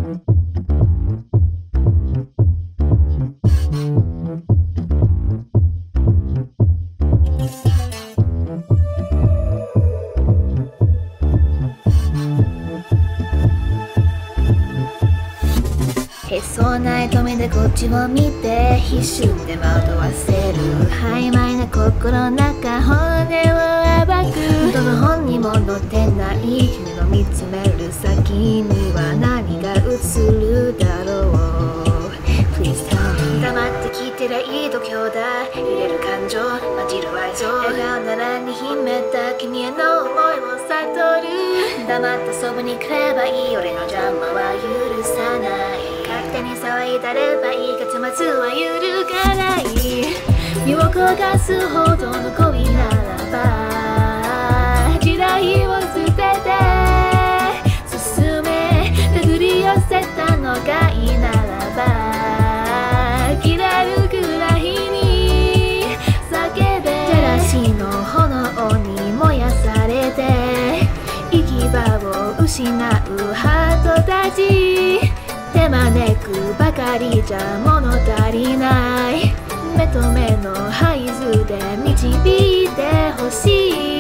へそない止めでこっちを見て一瞬で惑わせる曖昧な心の中骨を暴くどの本にも載ってない君の見つめる先には何が映るだろう Please tell me 黙って聞いてりゃいい度胸だ揺れる感情混じる愛情笑顔ならに秘めた君への思いを悟る黙ってそばに来ればいい俺の邪魔は許さない勝手に騒いだればいい結末は揺るがない身を焦がすほどの恋ならば時代を捨てて進め手繰り寄せたのがいいならば切れるくらいに叫べジェラシーの炎に燃やされて行き場を失うハートたち手招くばかりじゃ物足りない目と目の合図で導いてほしい